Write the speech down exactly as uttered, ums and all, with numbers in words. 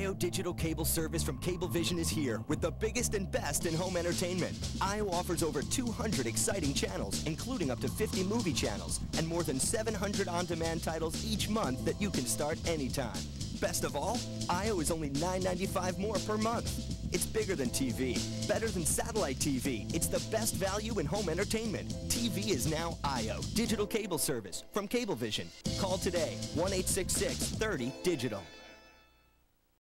I O Digital Cable Service from Cablevision is here with the biggest and best in home entertainment. I O offers over two hundred exciting channels, including up to fifty movie channels, and more than seven hundred on-demand titles each month that you can start anytime. Best of all, I O is only nine ninety-five more per month. It's bigger than T V, better than satellite T V. It's the best value in home entertainment. T V is now I O Digital Cable Service from Cablevision. Call today, one eight six six, thirty, digital.